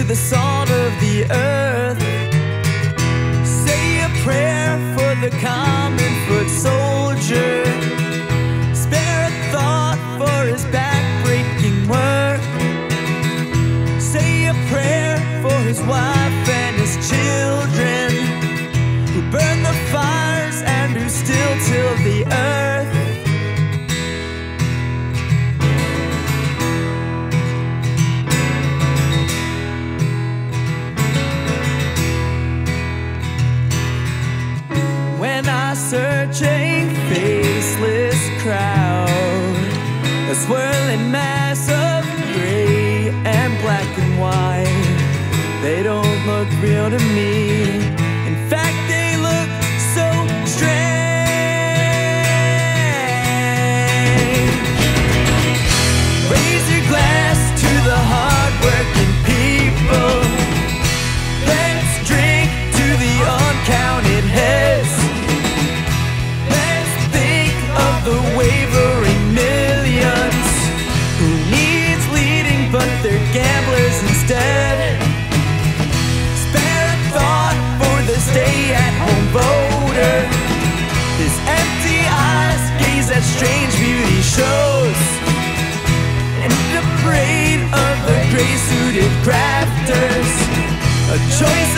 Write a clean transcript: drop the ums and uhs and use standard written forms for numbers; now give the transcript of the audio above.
the salt of the earth. Say a prayer for the common foot soldier. Spare a thought for his back-breaking work. Say a prayer for his wife and his children, who burn the fires and who still till the earth. When I search a faceless crowd, a swirling mass of gray and black and white, they don't look real to me. In fact, they look so strange. Raise your glass to the hard-working people. Let's drink to the uncounted heads. Let's think of the wavering millions who needs leading but they're gamblers instead. Spare a thought for the stay-at-home voter. His empty eyes gaze at strange beauty shows, and the parade of the gray-suited grafters, a choice